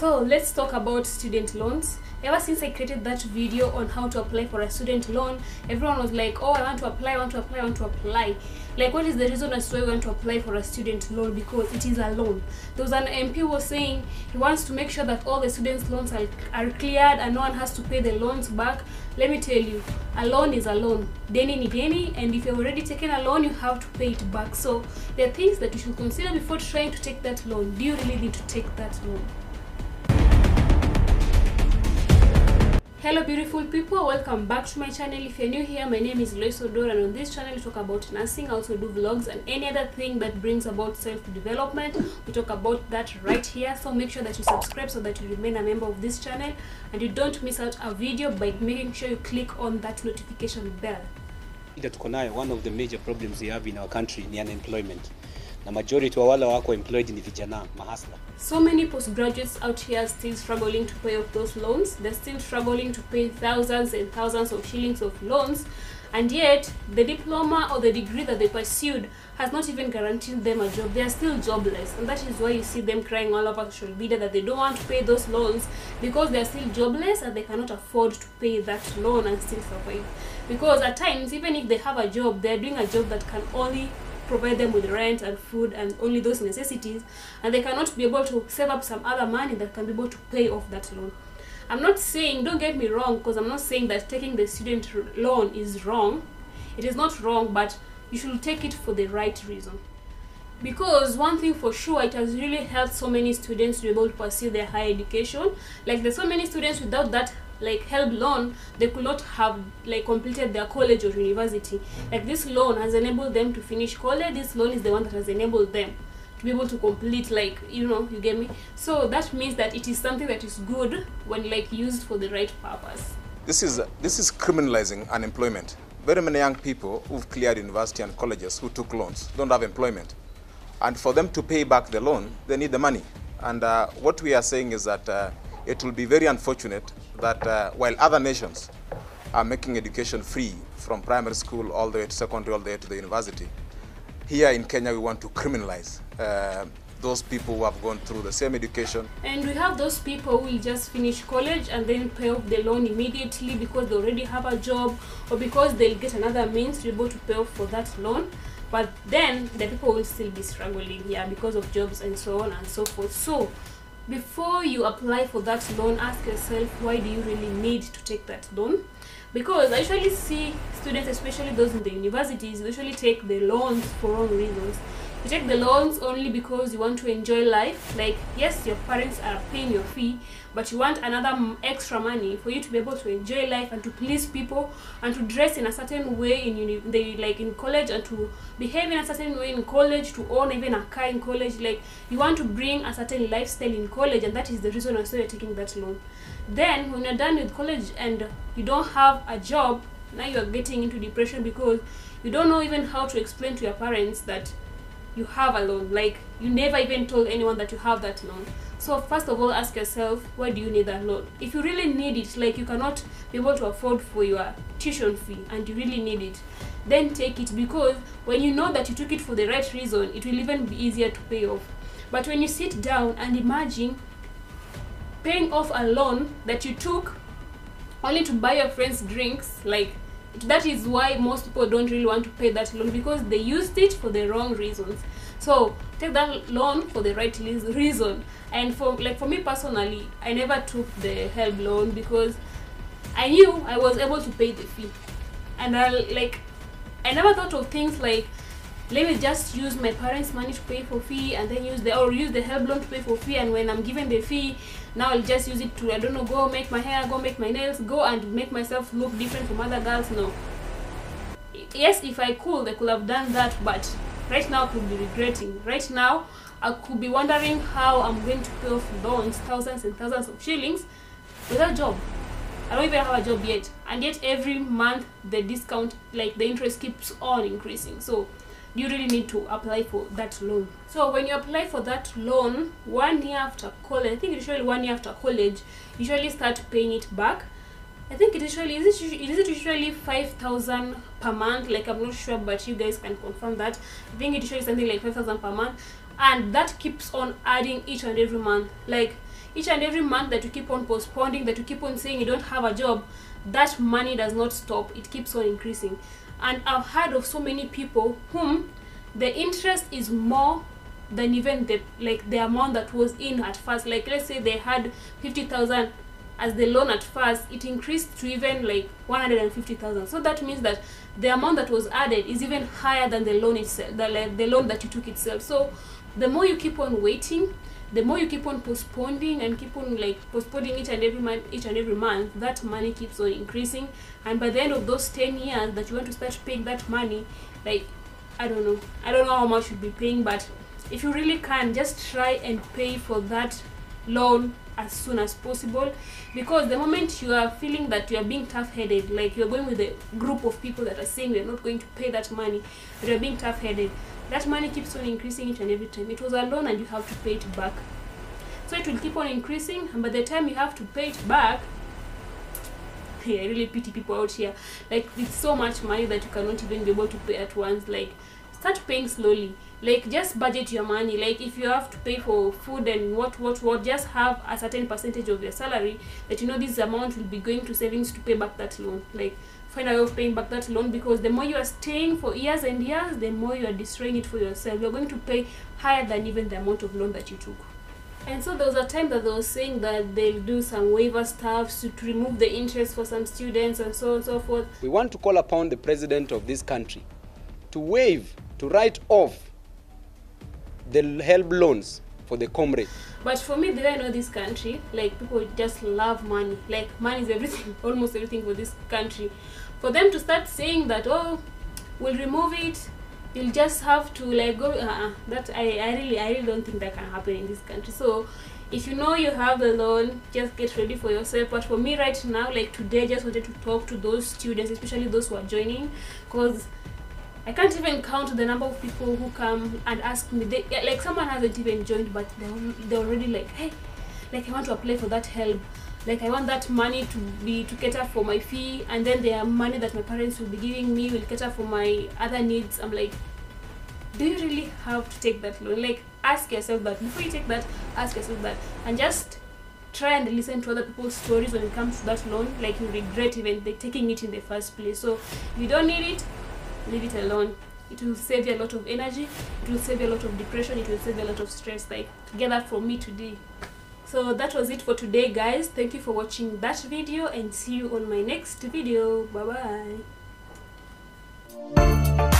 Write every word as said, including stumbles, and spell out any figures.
So let's talk about student loans. Ever since I created that video on how to apply for a student loan, everyone was like, oh, I want to apply, I want to apply, I want to apply. Like, what is the reason as to why we want to apply for a student loan? Because it is a loan. There was an M P who was saying he wants to make sure that all the students' loans are, are cleared and no one has to pay the loans back. Let me tell you, a loan is a loan. Deni ni deni, and if you've already taken a loan, you have to pay it back. So there are things that you should consider before trying to take that loan. Do you really need to take that loan? Hello beautiful people, welcome back to my channel. If you're new here, my name is Lois Odor, and on this channel we talk about nursing. I also do vlogs and any other thing that brings about self-development. We talk about that right here, so make sure that you subscribe so that you remain a member of this channel and you don't miss out a video by making sure you click on that notification bell. One of the major problems we have in our country is unemployment. The majority wa wale wako employed ni vijana, mahasla. So many postgraduates out here still struggling to pay off those loans. They're still struggling to pay thousands and thousands of shillings of loans, and yet the diploma or the degree that they pursued has not even guaranteed them a job. They are still jobless, and that is why you see them crying all over social media that they don't want to pay those loans because they are still jobless and they cannot afford to pay that loan and still survive. Because at times, even if they have a job, they are doing a job that can only provide them with rent and food and only those necessities, and they cannot be able to save up some other money that can be able to pay off that loan. I'm not saying, don't get me wrong, because I'm not saying that taking the student loan is wrong. It is not wrong, but you should take it for the right reason. Because one thing for sure, it has really helped so many students to be able to pursue their higher education. Like, there's so many students without that like help loan, they could not have like completed their college or university. Like, this loan has enabled them to finish college. This loan is the one that has enabled them to be able to complete, like, you know, you get me. So that means that it is something that is good when like used for the right purpose. This is this is criminalizing unemployment. Very many young people who've cleared university and colleges who took loans don't have employment, and for them to pay back the loan, they need the money. And uh, what we are saying is that uh, it will be very unfortunate that uh, while other nations are making education free from primary school all the way to secondary, all the way to the university, here in Kenya we want to criminalize uh, those people who have gone through the same education. And we have those people who will just finish college and then pay off the loan immediately because they already have a job or because they'll get another means to be able to pay off for that loan. But then the people will still be struggling here because of jobs and so on and so forth. So before you apply for that loan, ask yourself, why do you really need to take that loan? Because I usually see students, especially those in the universities, usually take the loans for wrong reasons. You take the loans only because you want to enjoy life. Like, yes, your parents are paying your fee, but you want another extra money for you to be able to enjoy life and to please people and to dress in a certain way in uni they like in college and to behave in a certain way in college, to own even a car in college. Like, you want to bring a certain lifestyle in college, and that is the reason why you're taking that loan. Then when you're done with college and you don't have a job, now you are getting into depression because you don't know even how to explain to your parents that you have a loan. Like, you never even told anyone that you have that loan. So first of all, ask yourself, why do you need that loan? If you really need it, like you cannot be able to afford for your tuition fee and you really need it, then take it, because when you know that you took it for the right reason, it will even be easier to pay off. But when you sit down and imagine paying off a loan that you took only to buy your friends drinks, like, that is why most people don't really want to pay that loan, because they used it for the wrong reasons. So take that loan for the right reason. And for like for me personally, I never took the help loan because I knew I was able to pay the fee, and I like I never thought of things like, let me just use my parents' money to pay for fee and then use the or use the help loan to pay for fee, and when I'm given the fee, now I'll just use it to, I don't know, go make my hair, go make my nails, go and make myself look different from other girls. No. Yes, if I could, I could have done that, but right now I could be regretting. Right now I could be wondering how I'm going to pay off loans, thousands and thousands of shillings, without a job. I don't even have a job yet, and yet every month the discount, like the interest, keeps on increasing. So you really need to apply for that loan. So when you apply for that loan, one year after college, I think usually one year after college, you usually start paying it back. I think it usually is it, is it usually five thousand per month. Like, I'm not sure, but you guys can confirm that. I think it usually something like five thousand per month, and that keeps on adding each and every month. Like, each and every month that you keep on postponing, that you keep on saying you don't have a job, that money does not stop. It keeps on increasing. And I've heard of so many people whom the interest is more than even the like the amount that was in at first. Like let's say they had fifty thousand as the loan at first, it increased to even like one hundred fifty thousand. So that means that the amount that was added is even higher than the loan itself, the, like, the loan that you took itself. So the more you keep on waiting, the more you keep on postponing and keep on like postponing each and every month, each and every month, that money keeps on increasing. And by the end of those ten years that you want to start paying that money, like I don't know, I don't know how much you'll be paying, but if you really can, just try and pay for that loan as soon as possible, because the moment you are feeling that you are being tough-headed, like you're going with a group of people that are saying we're not going to pay that money, but you're being tough-headed, that money keeps on increasing each and every time. It was a loan and you have to pay it back, so it will keep on increasing, and by the time you have to pay it back, yeah, I really pity people out here. Like it's so much money that you cannot even be able to pay at once. Like start paying slowly. Like just budget your money. Like if you have to pay for food and what what what, just have a certain percentage of your salary that you know this amount will be going to savings to pay back that loan. Like find a way of paying back that loan, because the more you are staying for years and years, the more you are destroying it for yourself. You're going to pay higher than even the amount of loan that you took. And so there was a time that they were saying that they'll do some waiver stuff to, to remove the interest for some students and so on and so forth. We want to call upon the president of this country to waive, to write off the help loans for the comrade. But for me, the way I know this country, like people just love money. Like money is everything, almost everything for this country. For them to start saying that, oh, we'll remove it, you'll just have to like go, uh, that I, I really I really don't think that can happen in this country. So if you know you have the loan, just get ready for yourself. But for me right now, like today, I just wanted to talk to those students, especially those who are joining, because I can't even count the number of people who come and ask me, they, like someone hasn't even joined, but they're, they're already like, hey, like I want to apply for that help. Like I want that money to be to cater for my fee, and then the money that my parents will be giving me will cater for my other needs. I'm like, do you really have to take that loan? Like ask yourself that before you take that. Ask yourself that, and just try and listen to other people's stories when it comes to that loan. Like you regret even like, taking it in the first place. So if you don't need it, leave it alone. It will save you a lot of energy. It will save you a lot of depression. It will save you a lot of stress. Like get that from me today. So that was it for today, guys. Thank you for watching that video, and see you on my next video. Bye bye.